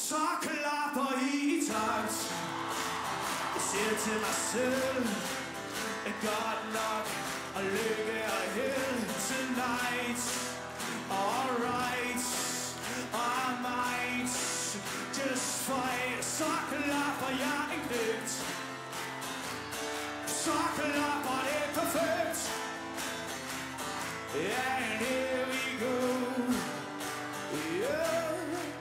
Så klapper I takt. Jeg siger til mig selv, godt nok, og lykke og held tonight. Alright, I might just fight. Så klapper jeg en knægt. Så klapper det perfekt. And here we go. Yeah.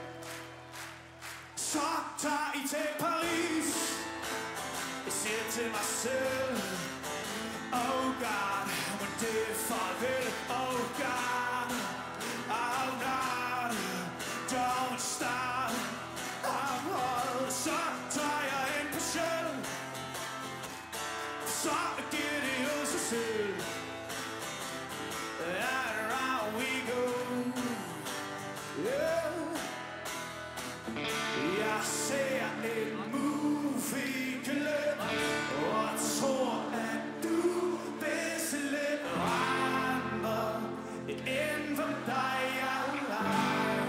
Så tager I til Paris. Jeg siger til mig selv, oh God, men det er farvel. Oh God, oh God, don't stop. Så tager jeg ind på Shell. Så giver det jo sig selv. And around we go. Yeah. Jeg ser en movie-klip og tror, at du vil se lidt andre end for dig og jeg.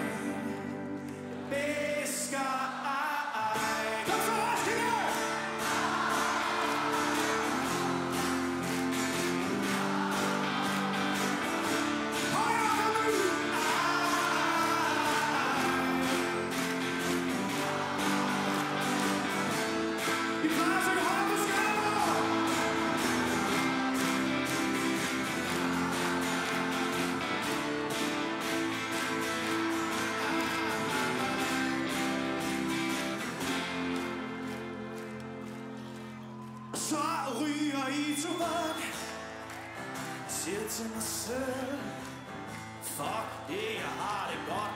Visker ej. Kom så, Roskilde! Så ryger I tobak. Siger til mig selv, fuck det, jeg har det godt.